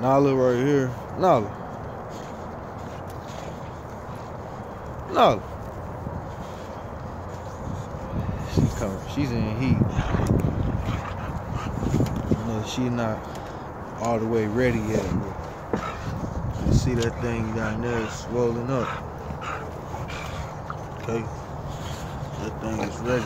Nala right here. Nala. Nala. She's coming. She's in heat. You know, she's not all the way ready yet. But you see that thing down there swollen up. Okay. That thing is ready.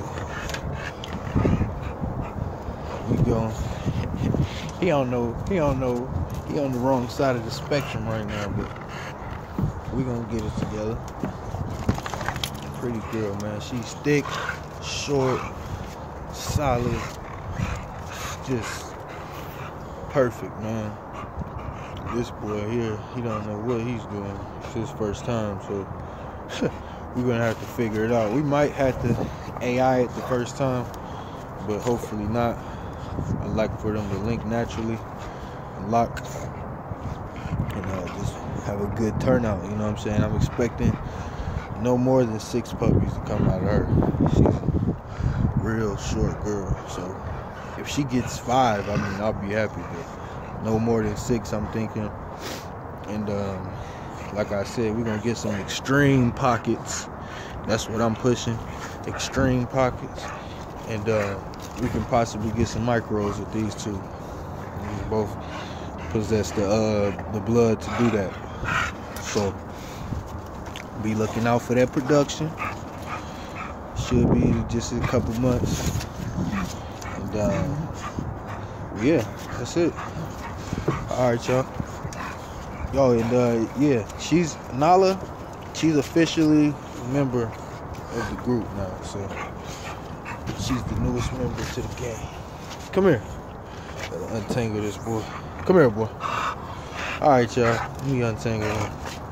We going. He don't know. He on the wrong side of the spectrum right now, but we gonna get it together. Pretty girl, man. She's thick, short, solid, just perfect, man. This boy here, he don't know what he's doing. It's his first time, so we're gonna have to figure it out. We might have to AI it the first time, but hopefully not. I like for them to link naturally and lock and just have a good turnout, you know what I'm saying? I'm expecting no more than 6 puppies to come out of her. She's a real short girl, so if she gets 5, I mean, I'll be happy, but no more than 6, I'm thinking. And like I said, we're gonna get some extreme pockets. That's what I'm pushing, extreme pockets. And we can possibly get some micros with these two. We both possess the blood to do that. So be looking out for that production. Should be just a couple months. And yeah, that's it. All right, y'all. Yo, and yeah, Nala. She's officially a member of the group now. So she's the newest member to the game. Come here. Gotta untangle this boy. Come here, boy. All right, y'all. Let me untangle him.